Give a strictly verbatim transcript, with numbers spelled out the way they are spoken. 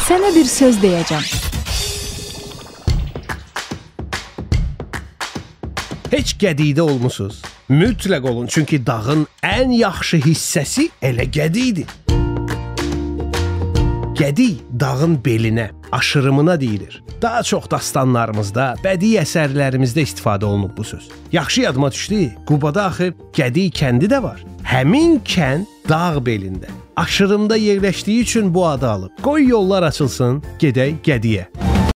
sənə bir söz deyəcəm. Heç Gədidə olmusunuz? Mütləq olun, çünki dağın ən yaxşı hissəsi elə Gədidir. Gədi dağın belinə, aşırımına deyilir. Daha çox dastanlarımızda, bədii əsərlərimizdə istifadə olunub bu söz. Yaxşı yadıma düşdü, Qubada axı Gədi kəndi də var. Həmin kənd dağ belində, aşırımda yerləşdiyi üçün bu adı alıb. Qoy yollar açılsın, gedək Gədiyə.